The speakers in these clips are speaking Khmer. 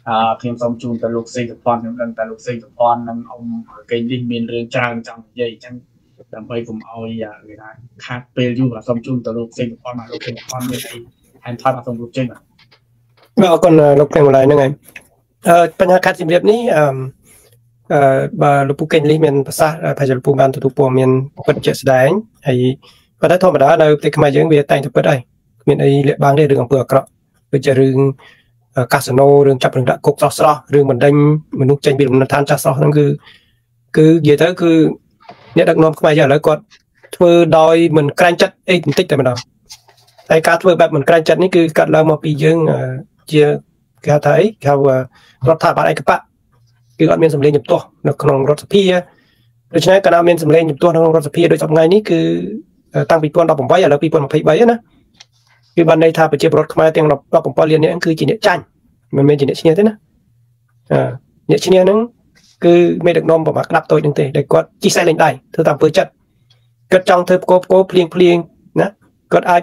ខ្ញុំសូមជូនទៅលោកសេកផនខ្ញុំដឹងតែលោកសេកផននិងអ៊ំកេងលីងមានរឿងច្រើនចង់និយាយអញ្ចឹងដើម្បីកុំឲ្យគេថាខាតពេលយូរសូមជូនទៅលោកសេកផនមកលោកសេកផនមានអីហានថតមកសូមលោកចេញបាទអរគុណលោកព្រះម្លាយហ្នឹងហើយបញ្ហាខាត់ជំរាបនេះបើលោកពូកេងលីមានប្រសាសន៍ប្រហែលលោកពូបានទទួលព័ត៌មានពិតជាក់ស្ដែងហើយប៉ុន្តែធម្មតានៅប្រទេសខ្មែរយើងវាតែងតែពិតហើយគ្មានអីលាក់បាំងទេរឿងអំពើអាក្រក់ដូចជារឿងកាស៊ីណូរឿងចាប់រឿងដាក់គុកស្រស់រឿងបណ្ដេញមនុស្សចេញពីលំនៅឋានចាស់ស្រស់ហ្នឹងគឺនិយាយទៅគឺអ្នកដឹកនាំខ្មែរយើងឥឡូវគាត់ធ្វើដោយមិនក្រែងចិត្តអីបន្តិចតែម្ដងហើយការធ្វើបែបមិនក្រែងចិត្តនេះគឺកាត់ឡើងមកពីយើងជាគេហៅថាអីគេហៅរដ្ឋាភិបាលឯកបៈគឺអត់មានសម្លេងជំទាស់នៅក្នុងរដ្ឋសភាដូច្នេះកាលណាមានសម្លេងជំទាស់នៅក្នុងរដ្ឋសភាដូចថ្ងៃនេះគឺតាំងពី2018ឥឡូវ2023ណាគឺបានន័យថាប្រជាពលរដ្ឋខ្មែរទាំង17លាននាក់គឺជាអ្នកចាញ់មិនមែនជាអ្នកឈ្នះទេណាអ្នកឈ្នះហ្នឹងគឺមេដឹកនាំប្រមាថក្តាប់តូចហ្នឹងទេដែលគាត់ជីសេះលេងដៃធ្វើតាមអំពើចិត្តគាត់ចង់ធ្វើផ្គោភ្លៀងណាគាត់អាច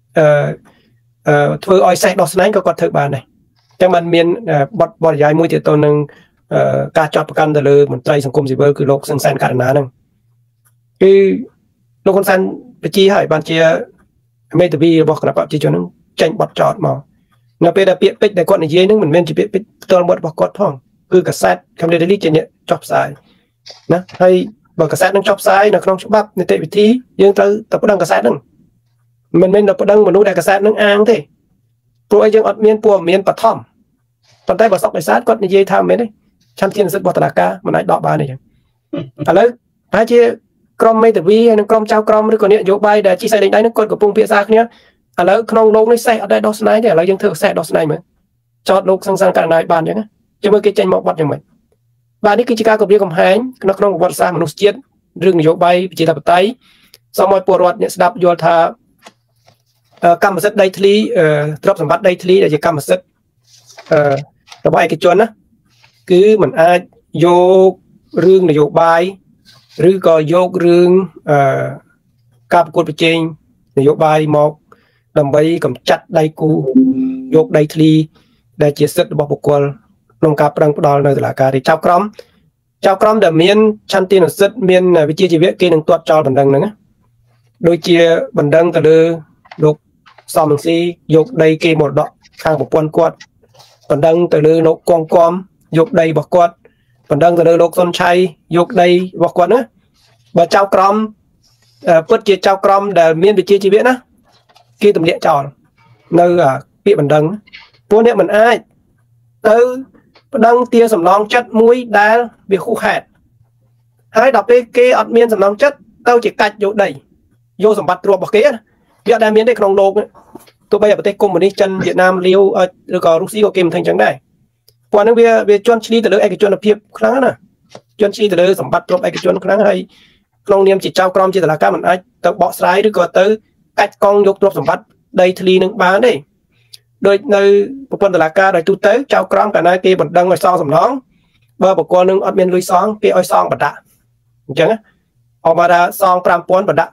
ធ្វើឲ្យសេះដោះស្នែងក៏គាត់ធ្វើបានដែរចឹងมันមានបទយាយមួយទៀតទៅនឹងការចោទប្រកាន់ទៅលើមន្ត្រីសង្គមស៊ីវិលគឺលោកសឹងសែនករណាហ្នឹងគឺលោកហ៊ុនសែនបញ្ជាឲ្យបានជាមេធាវីរបស់គណៈបព្វជិជនហ្នឹងចេញបទចោទមកនៅពេលដែលពាក្យពេចន៍ដែលគាត់និយាយហ្នឹងមិនមែនជាពាក្យពេចន៍ផ្ទាល់មាត់របស់គាត់ផងគឺកាសែត Community Daily ជាអ្នកចុះផ្សាយណាហើយបើកាសែតនឹងចុះផ្សាយនៅក្នុងច្បាប់នីតិវិធីយើងត្រូវតែប្តឹងកាសែតហ្នឹងមិនមែនតែប្តឹងមនុស្សដែលកាសែតហ្នឹងអាងទេព្រោះឲ្យយើងអត់មានព័ត៌មានបឋមប៉ុន្តែបើសក់ដោយសារគាត់និយាយថាមិនមែនទេឆន្ទៈនិស្សិតរបស់តុលាការមិនអាចដកបានទេចឹងឥឡូវប្រហែលជាក្រុមមេធាវីហើយនិងក្រុមចៅក្រមឬក៏នយោបាយដែលជីសេះលេងដៃហ្នឹងគាត់កំពុងពិភាក្សាគ្នាឥឡូវក្នុងលោកនេះសេះអត់ដែរដោះស្រាយទេឥឡូវយើងធ្វើសេះដោះស្រាយមើលចោតលោកសង្សានករណីបានចឹងជមើលគេចេញមកបាត់យ៉ាងម៉េចបាទនេះគឺជាការគម្រាមកំហែងក្នុងប្រវត្តិសាស្ត្រមនុស្សជាតិរឿងនយោបាយប្រជាធិបតេយ្យសូមឲ្យពលរដ្ឋអ្នកស្ដាប់យល់ថាកម្មសិទ្ធិដីធ្លីទ្រព្យសម្បត្តិដីធ្លីដែលជាកម្មសិទ្ធិរបស់ឯកជនណាគឺมันអាចយករឿងនយោបាយឬក៏យករឿងការប្រកួតប្រជែងនយោបាយមកដើម្បីកម្ចាត់ដៃគូយកដីធ្លីដែលជាសិទ្ធិរបស់បុគ្គលក្នុងការប្រឹងផ្ដាល់នៅតុលាការទេចៅក្រមដែលមានឆន្ទៈនុសិទ្ធិមានវិជ្ជាជីវៈគេនឹងទាត់ចោលបណ្ដឹងហ្នឹងណាដូចជាបណ្ដឹងទៅលើលោកសំរងស៊ីយកដីគេមរតកខាងប្រពន្ធគាត់បណ្ដឹងទៅលើលោកកងគំយកដីរបស់គាត់បណ្ដឹងទៅលើលោកសុនឆៃយកដីរបស់គាត់ណាបើចៅក្រមពិតជាចៅក្រមដែលមានវិជ្ជាជីវៈណាគេទម្លាក់ចោលនៅពាក្យបណ្ដឹងពួកអ្នកមិនអាចទៅបណ្ដឹងទាសំណងចិត្តមួយដែលវាខុសហេតុហើយដល់ពេលគេអត់មានសំណងចិត្តទៅជាកាច់យកដីយកសម្បត្តិទ្រព្យរបស់គេវាអត់ដែលមានទេក្នុងលោកទោះបីប្រទេសកុម្មុយនីសចិនវៀតណាមលាវឬក៏រុស្ស៊ីក៏គេមិនធ្វើអញ្ចឹងដែរពួកហ្នឹងវាជន់ឈ្លីទៅលើឯកជនភាពខ្លាំងណាស់ជន់ឈ្លីទៅលើសម្បត្តិទ្រព្យឯកជនខ្លាំងហើយក្នុងនាមជាចៅក្រមជាតុលាការមិនអាចទៅបកស្រាយឬក៏ទៅកាច់កង់យកទ្រព្យសម្បត្តិដីធ្លីនឹងបានទេដូចនៅប្រព័ន្ធតុលាការដោយទូទៅចៅក្រមកាលណាគេបណ្ដឹងឲ្យសងសំណងបើបុគ្គលនឹងអត់មានលុយសងគេឲ្យសងបណ្ដាក់អញ្ចឹងអបថាសង 5000 បណ្ដាក់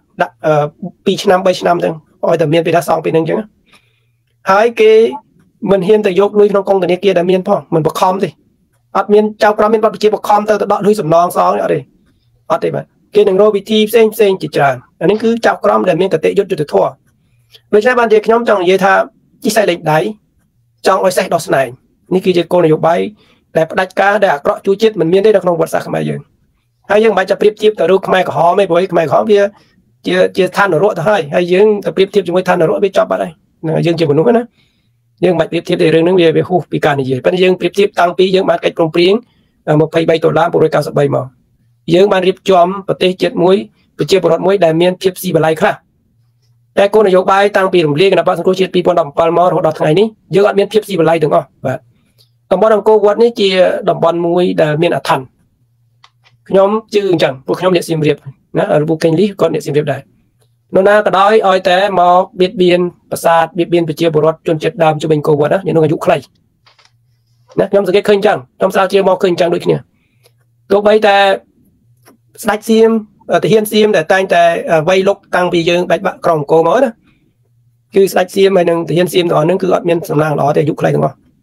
2ឆ្នាំ3ឆ្នាំទៅឲ្យតែមានពេលថាសងពេលហ្នឹងអញ្ចឹងហើយគេមិនហ៊ានទៅយកលុយក្នុងកងធនាគារដែលមានផងមិនបខំទេអត់មានចៅក្រមមានបទបញ្ជាបខំទៅដកលុយសំណងសងអត់ទេបាទគេនឹងរកវិធីផ្សេងជាច្រើនអានេះគឺចៅក្រមដែលមានគតិយុត្តិធម៌ដូច្នេះបានជាខ្ញុំចង់និយាយថាជីសេះលេងដៃចង់ឲ្យសេះដោះស្នែងនេះគឺជាគោលនយោបាយដែលផ្ដាច់ការដែលអាក្រក់ជួយជាតិមិនមានទេនៅក្នុងវត្តសាសខ្មែរយើងហើយយើងមិនបាច់ទៅប្រៀបធៀបទៅរូបខ្មែរក្រហមទេព្រោះខ្មែរក្រហមវាជាឋាននរកទៅហើយយើងទៅប្រៀបធៀបជាមួយឋាននរកវាចប់បាត់ហើយយើងជាមនុស្សណាយើងមិនបាច់ប្រៀបធៀបទេរឿងហ្នឹងវាហួសពីការនិយាយប៉ុន្តែយើងប្រៀបធៀបតាំងពីយើងបានកិច្ចព្រមព្រៀង$23,993មកយើងបានរៀបចំប្រទេសជាតិមួយប្រជាពលរដ្ឋមួយដែលមានភាពស៊ីវិល័យខ្លះតែគោលនយោបាយតាំងពីរំលាយគណៈបក្សសង្គ្រោះជាតិ2017មករហូតដល់ថ្ងៃនេះយើងអត់មានភាពស៊ីវិល័យទាំងអស់បាទតំបន់អង្គរវត្តនេះជាតំបន់មួយដែលមានអធិដ្ឋានខ្ញុំជឿអញ្ចឹងពួកខ្ញុំអ្នកសៀមរាបណាលោកកេងលីក៏អ្នកសៀមរាបដែរនរណាក៏ដោយឲ្យតែមកបៀតបៀនប្រាសាទបៀតបៀនប្រជាពលរដ្ឋជនជាតិដើមជុំវិញអង្គរវត្តណាយើងនឹងអាយុខ្លីណាខ្ញុំសង្កេតឃើញអញ្ចឹងខ្ញុំស្រាវជ្រាវមកឃើញអញ្ចឹងដូចគ្នាទោះបីតែស្ដេចសៀមទាហានសៀមដែលតែងតែវាយលុកតាំងពីយើងបែកបាក់ក្រុងអង្គរមកណាគឺស្ដេចសៀមហើយនឹងទាហានសៀមទាំងអស់ហ្នឹងគឺអត់មានសំណាងល្អទេអាយុខ្លីទាំងអស់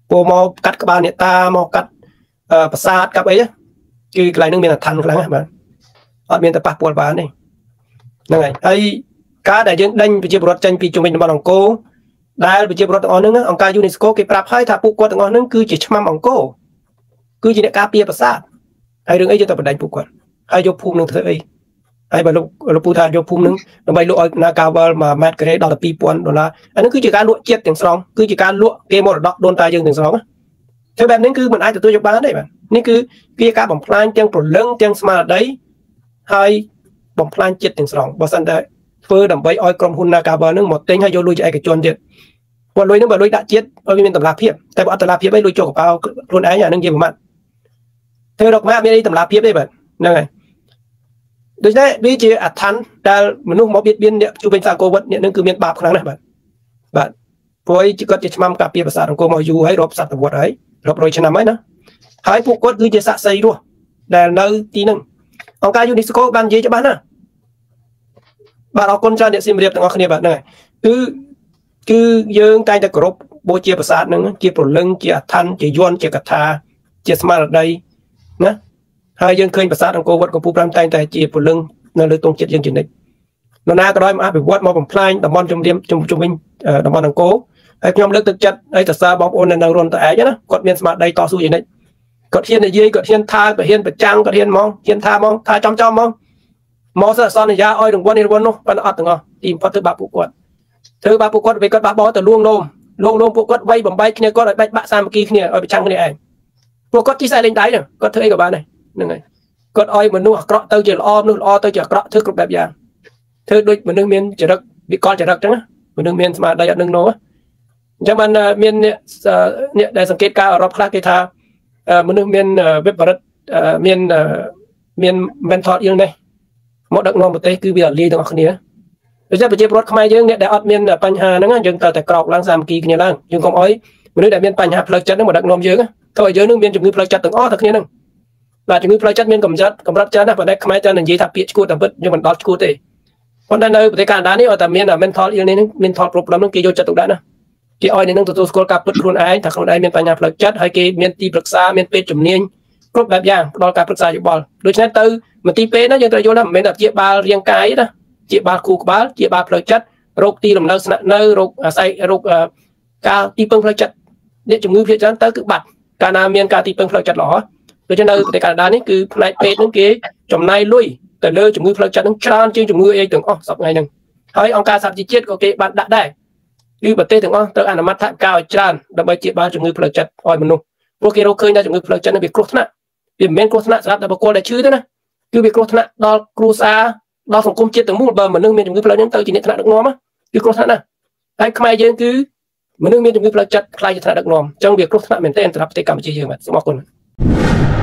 ปูมอกัดกระบาลเนี่ยตามอกัดประสาทกับไอ้คือกลายนึงเป็นทันครั้งนะมันเป็นแต่ปากปวดบ้านนี่นั่นไงไอ้การได้ยังดันไปเจ็บรถจันปีจุ่มเป็นบ้านของโก้ได้ไปเจ็บรถอ่อนนึงองการยูนิสโก้เก็บปรับให้ถ้าปูกวดอ่อนนึงคือจะชมั่มของโก้คือจะเนี่ยกาเปียประสาทไอ้เรื่องไอ้จะต้องไปได้ปูกวดไอ้ยกภูมินึงเธอไอ้บรรลุปูทานยกภูมินึงเราไปลวกนากาวมาแมทกระเด็นดอลลาร์$2,000อันนั้นคือจากการลวกเจ็ดถึง2คือจากการลวกเกมมรดกโดนตายยังถึง2ถ้าแบบนี้คือมันอาจจะตัวยกบ้านได้แบบนี่คือกิจการบ่มพลานเตียงปลดเลื่องเตียงสมาร์ทได้ให้บ่มพลาน7 ถึง 2บริษัทได้เพื่อดับใบอ้อยกรมหุ่นนากาบานึงหมดเต็งให้โยลุยจะไอ้กระจวนเด็ดวันลุยนึงแบบลุยด่าเจ็ดเอาไปเป็นตำราเพียบแต่ว่าตำราเพียบไม่ลุยโจกเปล่าคนไอ้อย่างนึงเยี่ยมมากเธอดอกไม้ไม่ได้ตำราเพียบได้แบบนั่นไงโดยเฉพาะวิจิอัดทันแต่มนุษย์หมอเบียดเบียนเนี่ยจูเป็นซาโกวัดเนี่ยนั่นคือเมียนบาปครั้งนะแบบพอยจะก็จะมั่มกับเปียภาษาของโกมาอยู่ให้รบสัตว์วัดให้รบโดยชนะไหมนะให้พวกกดคือจะสะใส่ด้วยแต่ในทีนึงองการยูนิสโกบันเยจะบ้านนะบ้านเราคนชาติเนี่ยสิมเรียบต่างกันเนี่ยแบบนั่นคือยืงใจจะกรบโบเจียภาษาหนึ่งเจียปลุกเลื่องเจียทันเจียยวนเจียกัตถาเจียสมาร์ทใดนะให้ยังเคยภาษาของโกวัดของผู้ปรามใจแต่เจียปลุกเลื่องนั่นเลยตรงเจียยังจีนได้นนาก็ได้มาไปวัดมาผมพลายแต่บอลจมเดียมจมเป็นแต่บอลของโกไอ้ยอมเลิกตึกจัดไอ้แต่ซาบอมโอนในรอนแต่ไอ้นะกดเมียนสมาร์ทใดต่อสู้อย่างนี้กดเทียนในยี่กดเทียนทากดเทียนไปจังกดเทียนมองเทียนทามองทาจอมมองซะซ้อนในยาอ้อยถึงวันนี้วันนู้นปันอัดถึงทีมพัฒน์บาปุกวดเธอบาปุกวดไปกดบาบอแต่ล่วงโลมปุกวดไว้บ่มใบเนี่ยก็ได้บะซามกี้เนี่ยเอาไปจังเนี่ยเองปุกวดที่ใส่เล่นได้เนี่ยก็เธอกับบ้านนี่นั่นไงกดอ้อยเหมือนนู้นเกาะเตาเจริญอ้อมนู้นอ้อเตาเจริญเกาะเธอกรุ๊ปแบบอย่างเธอด้วยเหมือนนึงเมียนจะรักวิกรจะรักจังนะเหมือนนึงเมียนสมาได้อันนึงโน้จังมันเมียนเนี่ยได้สังเกตการรอบคลากีทาเหมือนนึงเมียนเว็บบริษัทเมียนเมนทอร์ยังไงหมดดักนองประเทศคือวิลลีต่างกันเนี่ยโดยเฉพาะประเทศรถขมายยังเนี่ยได้อัดเมียนปัญหานั่นยังแต่กรอกล้างสามกีกันเนี่ยล่างยังคงอ้อยเหมือนได้เมียนปัญหาพลังจัดนั่นหมดดักนองเยอะถ้าว่าเยอะนึงเมียนจุดมือพลังจัดต่างอ้อทั้งนี้นึงหลังจากมือพลังจัดเมียนกำรับจัดนะประเทศขมายจัดนั่นยี่ทับเปียกูแต่เบิดยังมันดอทกูเตะคนนั้นในประเทศการด้านนี้แต่เมียนเมนทอร์ยังนี่นึงเมียนทอร์ปลุกแล้วนึงกี่โยจัดตุกได้นะกี่อ้อยในนึงตัวสกอลกับเปิดครูนไอถ้าครูนไอเมียนปัญหาพลังจัดให้กี่เมียนตีปรึกษาเมียนเป็นจุ่มเนียนกรุ๊ปแบบอย่างรอการปรึกษาอยู่บอลโดยเฉพาะตื่นมันตีเป็นนะยังตัวโยนนะเป็นแบบเจี๊ยบาเรียงกายนะเจี๊ยบาคูกบาเจี๊ยบาพลังจัดโรคตีลมเนื้อเนื้อโรคใส่โรคการตีเปิงพลังจัดเนี่ยจุ่มมือเพียงตื่นคือบัดการนาเมียนการตีเปิงพลังจัดหรอโดยเฉพาะในการด้านนี้คือในเป็นนึงกี่จุ่มในลุยแต่เลือจุ่มมือพลังจัดนึงชานจริงจุ่มมือเองถึงสับไงนึงให้องค์การสับจีเจ็ดก็เก็บบัดได้หรือประเทศถึงเติมอนุมัติก้าวจานดับเบิลเจี๊ยบาจุ่มมือพลังจัดอ้อยมันนุ่มพวกเราเคยได้จุ่มมือพลังจัดนั้นเป็นครุฑนะเป็นเมนครุฑนะสำหรับแต่ประกวดได้ชื่อด้วยนะคือเป็นครุฑนะดอลครูซาดอลสังคมเจ็ดถึงมูลเบอร์เหมือนนึงเมนจุ่มมือพลังจัดเติมจีเนตนะดักงอมะคือครุฑนะไอ้ขมายยังคือเหมือนนึงเมนจุ่มมือพลังจัดคลายจะถนัดดักงอมจังเบียครุฑนะเมนเต้นสำหรับประเทศกัมพูชาเยอะมากสมองคน